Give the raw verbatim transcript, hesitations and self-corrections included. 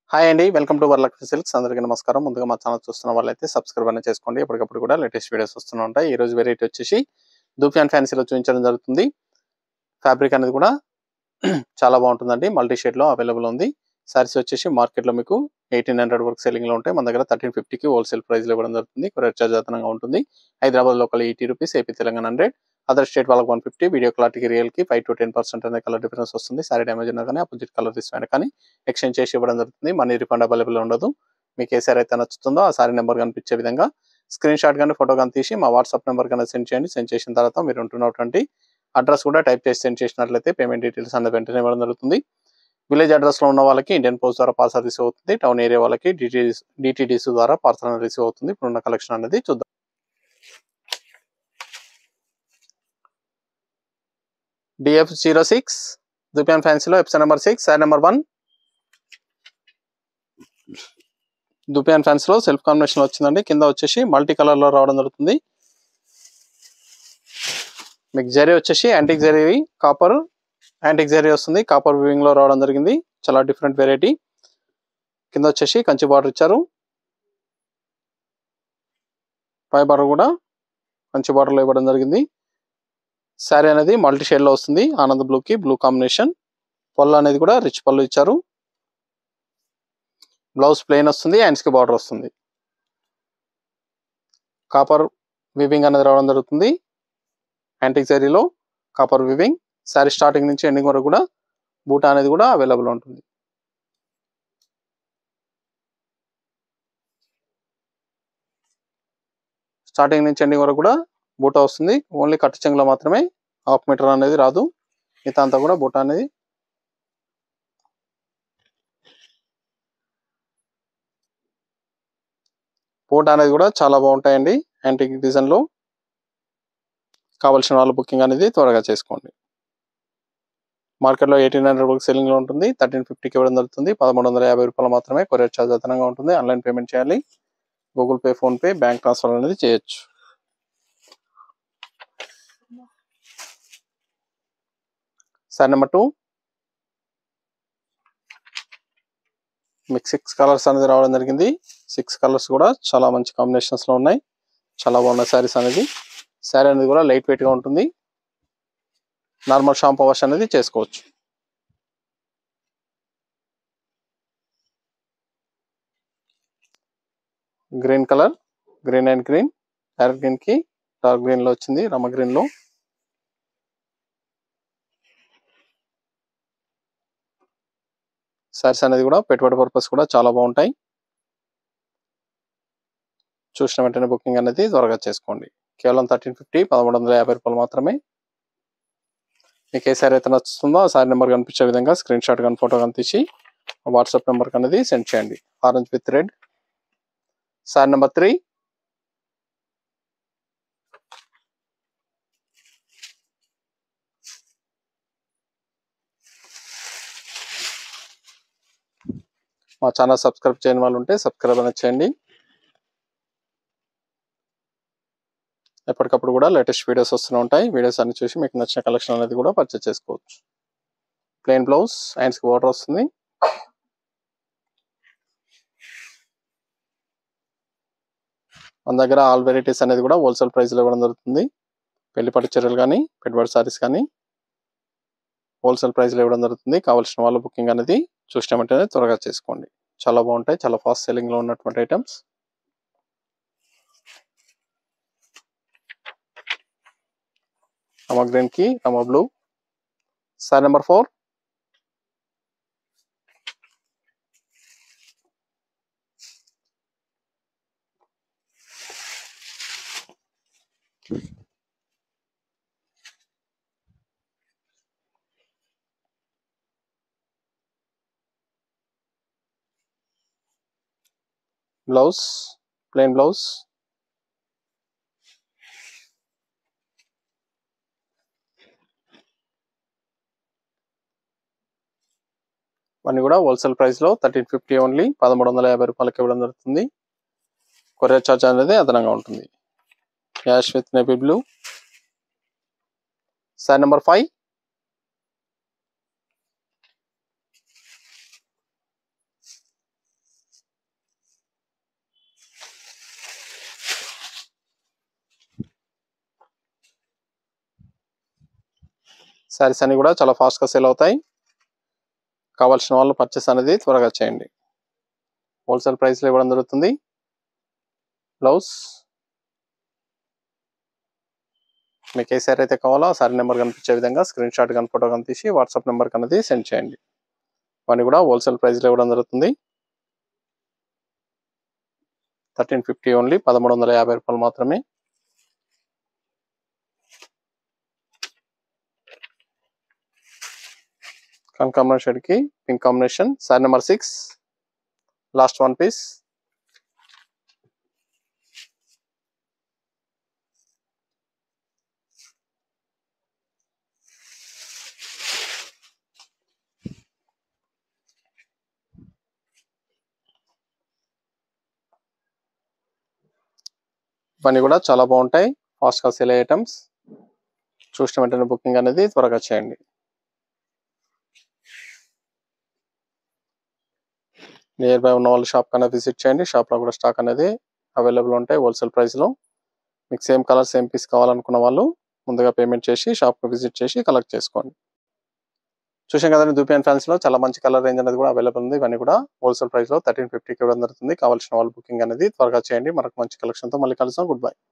Hi అండి, welcome to Varalakshmi silks. అందరికీ నమస్కారం. ముందుగా మా ఛానల్ చూస్తున్న వాళ్ళైతే సబ్స్క్రైబ్ అనేది చేసుకోండి. ఎప్పటికప్పుడు కూడా లేటెస్ట్ వీడియోస్ వస్తూనే ఉంటాయి. ఈ రోజు వెరైటీ వచ్చేసి ధూపియాన్ ఫ్యాన్సీలో చూపించడం జరుగుతుంది. ఫ్యాబ్రిక్ అనేది కూడా చాలా బాగుంటుందండి. మల్టీ షేడ్లో అవైలబుల్ ఉంది. సారీస్ వచ్చేసి మార్కెట్లో మీకు ఎయిటీన్ హండ్రెడ్ వరకు సెల్లింగ్లో ఉంటాయి. మన దగ్గర థర్టీన్ ఫిఫ్టీకి హోల్సేల్ ప్రైస్లో ఇవ్వడం జరుగుతుంది. కొరియర్ చార్జ్ అదనంగా ఉంటుంది. Hyderabad local eighty rupees, AP Telangana hundred, other state వాళ్ళకి వన్ ఫిఫ్టీ. వీడియో క్లారిటీకి రియల్కి ఫైవ్ టు టెన్ పర్సెంట్ అనే కలర్ డిఫరెన్స్ వస్తుంది. సారీ డ్యామేజ్ అయినా కానీ అపోజిట్ కలర్ తీసుకుని కానీ ఎక్స్చేంజ్ చేసి ఇవ్వడం జరుగుతుంది. మనీ రిఫండ్ అవైలబుల్ ఉండదు. మీకు ఏ సారీ అయితే నచ్చుతుందో ఆ సారీ నెంబర్ కనిపించే విధంగా స్క్రీన్ షాట్ కానీ ఫోటో కానీ తీసి మా వాట్సాప్ నెంబర్ కానీ సెండ్ చేయండి. సెండ్ చేసిన తర్వాత మీరు ఉంటున్నటువంటి అడ్రస్ కూడా టైప్ చేసి సెండ్ చేసినట్లయితే పేమెంట్ డీటెయిల్స్ అనేది వెంటనే ఇవ్వడం జరుగుతుంది. విలేజ్ అడ్రస్లో ఉన్న వాళ్ళకి ఇండియన్ పోస్ట్ ద్వారా పార్సల్ రిసీవ్ అవుతుంది. టౌన్ ఏరియా వాళ్ళకి డిటీడీస్ డిటీడీసీ ద్వారా పార్సల్ అనేది రిసీవ్ అవుతుంది. ఇప్పుడున్న కలెక్షన్ అనేది చూద్దాం. D F zero six dupion ఫ్యాన్సీలో episode number six, sari number one. Dupion ఫ్యాన్సీలో సెల్ఫ్ కాంబినేషన్ వచ్చిందండి. కింద వచ్చేసి మల్టీ కలర్ లో రావడం జరుగుతుంది. మీకు జరీ వచ్చేసి antique zari, copper antique zari వస్తుంది. కాపర్ వీవింగ్ లో రావడం జరిగింది. చాలా డిఫరెంట్ వెరైటీ. కింద వచ్చేసి కంచి బార్డర్ ఇచ్చారు. పై బార్డర్ కూడా కంచి బార్డర్ లో ఇవ్వడం జరిగింది. శారీ అనేది మల్టీ షేడ్ లో వస్తుంది. ఆనంద్ బ్లూ కి బ్లూ కాంబినేషన్. పళ్ళు అనేది కూడా రిచ్ పళ్ళు ఇచ్చారు. బ్లౌజ్ ప్లెయిన్ వస్తుంది. హ్యాండ్స్ కి బార్డర్ వస్తుంది. కాపర్ వీవింగ్ అనేది రావడం జరుగుతుంది. యాంటిక్ జరీలో కాపర్ వీవింగ్. శారీ స్టార్టింగ్ నుంచి ఎండింగ్ వరకు కూడా బూటా అనేది కూడా అవైలబుల్ ఉంటుంది. స్టార్టింగ్ నుంచి ఎండింగ్ వరకు కూడా బూటా వస్తుంది. ఓన్లీ కట్ చెంగులో మాత్రమే హాఫ్ మీటర్ అనేది రాదు. మిగతా అంతా కూడా బూటా అనేది. బూటా అనేది కూడా చాలా బాగుంటాయండి. యాంటిక్ డిజైన్ లో కావాల్సిన వాళ్ళు బుకింగ్ అనేది త్వరగా చేసుకోండి. మార్కెట్లో ఎయిటీన్ హండ్రెడ్ వరకు సెల్లింగ్ లో ఉంటుంది. థర్టీన్ ఫిఫ్టీకి ఇవ్వడం జరుగుతుంది. పదమూడు వందల యాభై రూపాయలు మాత్రమే కొరియర్ ఛార్జ్ అదనంగా ఉంటుంది. ఆన్లైన్ పేమెంట్ చేయాలి. Google Pay, PhonePe, bank transfer అనేది చేయొచ్చు. Sari number two. మీకు సిక్స్ కలర్స్ అనేది రావడం జరిగింది. సిక్స్ కలర్స్ కూడా చాలా మంచి కాంబినేషన్స్ లో ఉన్నాయి. చాలా బాగున్నాయి శారీస్ అనేది. శారీ అనేది కూడా లైట్ వెయిట్ గా ఉంటుంది. నార్మల్ షాంపూ వాష్ అనేది చేసుకోవచ్చు. Green colour, green and green, dark green కి డార్క్ గ్రీన్ లో వచ్చింది. రమ గ్రీన్ లో శారీస్ అనేది కూడా పెట్టుబడి పర్పస్ కూడా చాలా బాగుంటాయి. చూసిన వెంటనే బుకింగ్ అనేది త్వరగా చేసుకోండి. కేవలం థర్టీన్ ఫిఫ్టీ పదమూడు వందల యాభై రూపాయలు మాత్రమే. మీకు ఏ సారీ అయితే నచ్చుతుందో ఆ సారీ నెంబర్ కనిపించే విధంగా స్క్రీన్ షాట్ కానీ ఫోటో కానీ తీసి వాట్సాప్ నెంబర్ అనేది సెండ్ చేయండి. Orange with red. Sari number three. మా ఛానల్ సబ్స్క్రైబ్ చేయని వాళ్ళు ఉంటే సబ్స్క్రైబ్ అనేది చేయండి. ఎప్పటికప్పుడు కూడా లేటెస్ట్ వీడియోస్ వస్తూనే ఉంటాయి. వీడియోస్ అన్ని చూసి మీకు నచ్చిన కలెక్షన్ అనేది కూడా పర్చేస్ చేసుకోవచ్చు. ప్లెయిన్ బ్లౌజ్, హ్యాండ్స్కి బార్డర్ వస్తుంది. మన దగ్గర ఆల్ వెరైటీస్ అనేది కూడా హోల్సేల్ ప్రైస్లో ఇవ్వడం జరుగుతుంది. పెళ్లి పట్టు చీరలు కానీ పెట్టుబడి సారీస్ కానీ హోల్సేల్ ప్రైస్లో ఇవ్వడం జరుగుతుంది. కావాల్సిన వాళ్ళు బుకింగ్ అనేది చూసినామంటే త్వరగా చేసుకోండి. చాలా బాగుంటాయి. చాలా ఫాస్ట్ సెల్లింగ్లో ఉన్నటువంటి ఐటమ్స్. రమ గ్రీన్ కి Rama blue. Sari number four. Blouse plain blouse. అన్ని కూడా హోల్సేల్ ప్రైస్ లో థర్టీన్ ఫిఫ్టీ ఓన్లీ పదమూడు వందల యాభై రూపాయలకి ఇవ్వడం జరుగుతుంది. కొరియర్ చార్జ్ అనేది అదనంగా ఉంటుంది. Ash with navy blue. Sari number five. Saris అన్ని కూడా చాలా ఫాస్ట్గా సేల్ అవుతాయి. కావాల్సిన వాళ్ళు పర్చేస్ అనేది త్వరగా చేయండి. హోల్సేల్ ప్రైస్లో ఇవ్వడం జరుగుతుంది. బ్లౌజ్ మీకు ఏ శారీ అయితే కావాలో ఆ శారీ నెంబర్ కనిపించే విధంగా స్క్రీన్ షాట్ కానీ ఫోటో కానీ తీసి వాట్సాప్ నెంబర్కి అనేది సెండ్ చేయండి. ఇవన్నీ కూడా హోల్సేల్ ప్రైస్లో ఇవ్వడం జరుగుతుంది. థర్టీన్ ఫిఫ్టీ ఓన్లీ, పదమూడు వందల యాభై రూపాయలు మాత్రమే. కనకాంబరం షేడ్కి pink combination, sari number six, last one piece. ఇవన్నీ కూడా చాలా బాగుంటాయి, ఫాస్ట్గా సేల్ అయ్యే ఐటమ్స్. చూసిన వెంటనే బుకింగ్ అనేది త్వరగా చేయండి. నియర్ బై ఉన్న వాళ్ళు షాప్ కన్నా విజిట్ చేయండి. షాప్లో కూడా స్టాక్ అనేది అవైలబుల్ ఉంటాయి హోల్సేల్ ప్రైస్లో. మీకు సేమ్ కలర్ సేమ్ పీస్ కావాలనుకున్న వాళ్ళు ముందుగా పేమెంట్ చేసి షాప్కి విజిట్ చేసి కలెక్ట్ చేసుకోండి. చూసాం కదండి, ధూపియాన్ ఫ్యాన్సీలో చాలా మంచి కలర్ రేంజ్ అనేది కూడా అవైలబుల్ ఉంది. ఇవన్నీ కూడా హోల్సేల్ ప్రైస్లో థర్టీన్ ఫిఫ్టీకి ఇవ్వడం జరుగుతుంది. కావాల్సిన వాళ్ళు బుకింగ్ అనేది త్వరగా చేయండి. మనకు మంచి కలెక్షన్తో మళ్ళీ కలుస్తాం. Good bye.